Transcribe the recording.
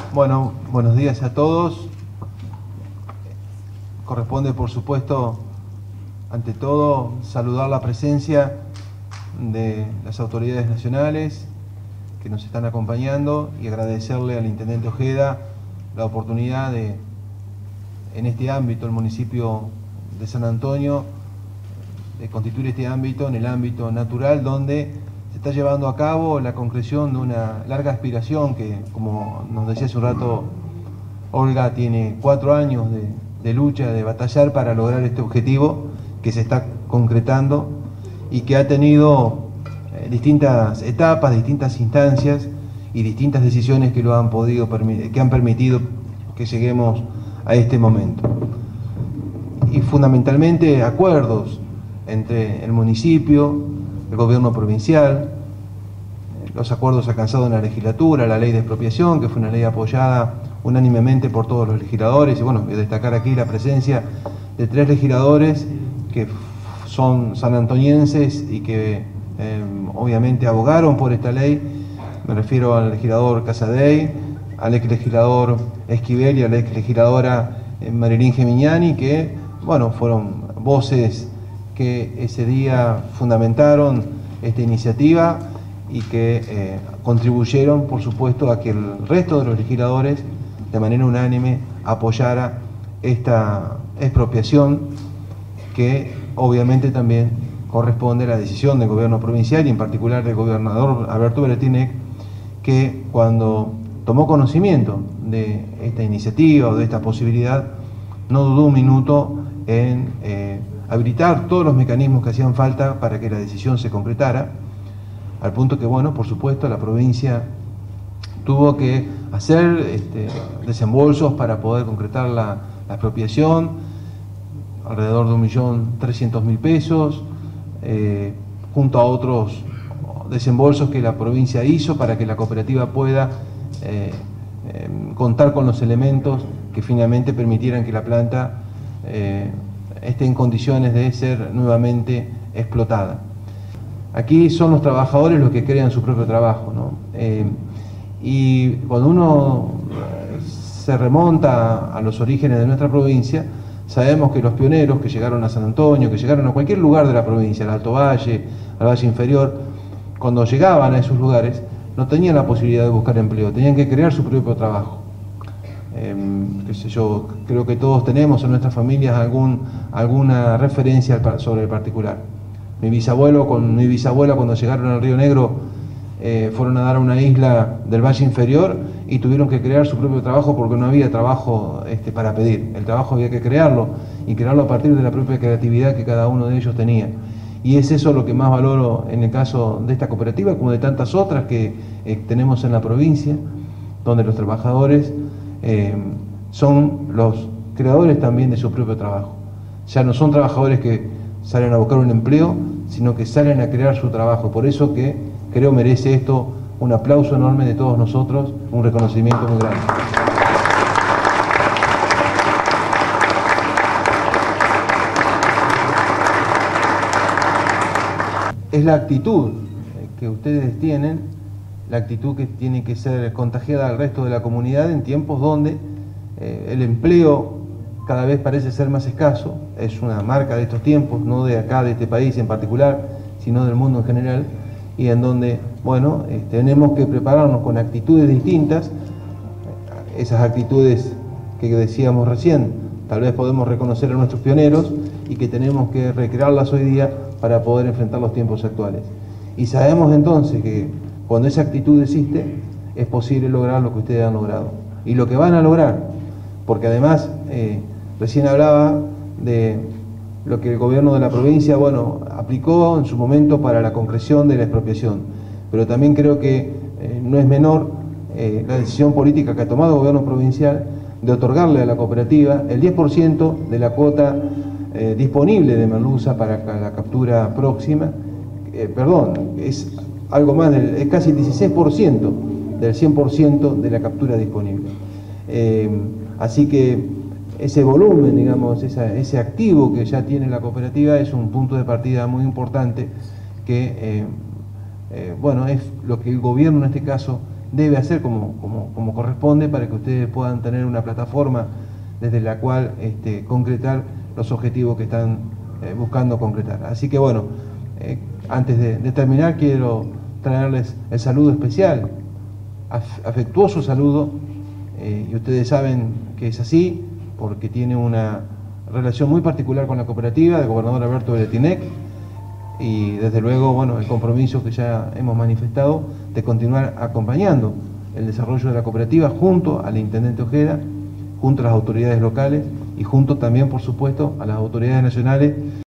Bueno, buenos días a todos. Corresponde, por supuesto, ante todo, saludar la presencia de las autoridades nacionales que nos están acompañando y agradecerle al Intendente Ojeda la oportunidad de, en este ámbito, el municipio de San Antonio, de constituir este ámbito en el ámbito natural, donde se está llevando a cabo la concreción de una larga aspiración que, como nos decía hace un rato Olga, tiene 4 años de lucha, de batallar para lograr este objetivo que se está concretando y que ha tenido distintas etapas, distintas instancias y distintas decisiones que lo han podido que han permitido que lleguemos a este momento. Y fundamentalmente acuerdos entre el municipio, el gobierno provincial, los acuerdos alcanzados en la legislatura, la ley de expropiación, que fue una ley apoyada unánimemente por todos los legisladores, y bueno, voy a destacar aquí la presencia de 3 legisladores que son sanantonienses y que obviamente abogaron por esta ley. Me refiero al legislador Casadei, al ex legislador Esquivel y a la ex legisladora Marilyn Gemignani, que bueno, fueron voces que ese día fundamentaron esta iniciativa y que contribuyeron, por supuesto, a que el resto de los legisladores de manera unánime apoyara esta expropiación, que obviamente también corresponde a la decisión del gobierno provincial y en particular del gobernador Alberto Bretinec, que cuando tomó conocimiento de esta iniciativa o de esta posibilidad, no dudó un minuto en habilitar todos los mecanismos que hacían falta para que la decisión se concretara, al punto que, bueno, por supuesto, la provincia tuvo que hacer desembolsos para poder concretar la expropiación, alrededor de 1.300.000 pesos, junto a otros desembolsos que la provincia hizo para que la cooperativa pueda contar con los elementos que finalmente permitieran que la planta esté en condiciones de ser nuevamente explotada. Aquí son los trabajadores los que crean su propio trabajo, ¿no? Y cuando uno se remonta a los orígenes de nuestra provincia, sabemos que los pioneros que llegaron a San Antonio, que llegaron a cualquier lugar de la provincia, al Alto Valle, al Valle Inferior, cuando llegaban a esos lugares no tenían la posibilidad de buscar empleo, tenían que crear su propio trabajo. Qué sé yo, creo que todos tenemos en nuestras familias alguna referencia sobre el particular. Mi bisabuelo con mi bisabuela, cuando llegaron al Río Negro, fueron a dar a una isla del Valle Inferior y tuvieron que crear su propio trabajo porque no había trabajo para pedir. El trabajo había que crearlo y crearlo a partir de la propia creatividad que cada uno de ellos tenía. Y es eso lo que más valoro en el caso de esta cooperativa, como de tantas otras que tenemos en la provincia, donde los trabajadores son los creadores también de su propio trabajo. Ya no son trabajadores que salen a buscar un empleo, sino que salen a crear su trabajo. Por eso que creo merece esto un aplauso enorme de todos nosotros, un reconocimiento muy grande. Es la actitud que ustedes tienen, la actitud que tiene que ser contagiada al resto de la comunidad en tiempos donde el empleo cada vez parece ser más escaso. Es una marca de estos tiempos, no de acá, de este país en particular, sino del mundo en general, y en donde, bueno, tenemos que prepararnos con actitudes distintas, esas actitudes que decíamos recién, tal vez podemos reconocer a nuestros pioneros y que tenemos que recrearlas hoy día para poder enfrentar los tiempos actuales. Y sabemos entonces que cuando esa actitud existe, es posible lograr lo que ustedes han logrado. Y lo que van a lograr, porque además, recién hablaba de lo que el gobierno de la provincia, bueno, aplicó en su momento para la concreción de la expropiación. Pero también creo que no es menor la decisión política que ha tomado el gobierno provincial de otorgarle a la cooperativa el 10% de la cuota disponible de merluza para la captura próxima. Perdón, es algo más, es casi el 16% del 100% de la captura disponible. Así que ese volumen, digamos, ese activo que ya tiene la cooperativa es un punto de partida muy importante que, bueno, es lo que el gobierno en este caso debe hacer como corresponde para que ustedes puedan tener una plataforma desde la cual concretar los objetivos que están buscando concretar. Así que bueno, antes de terminar quiero traerles el saludo especial, afectuoso saludo, y ustedes saben que es así porque tiene una relación muy particular con la cooperativa del gobernador Alberto Beretinec, y desde luego, bueno, el compromiso que ya hemos manifestado de continuar acompañando el desarrollo de la cooperativa junto al intendente Ojeda, junto a las autoridades locales y junto también, por supuesto, a las autoridades nacionales.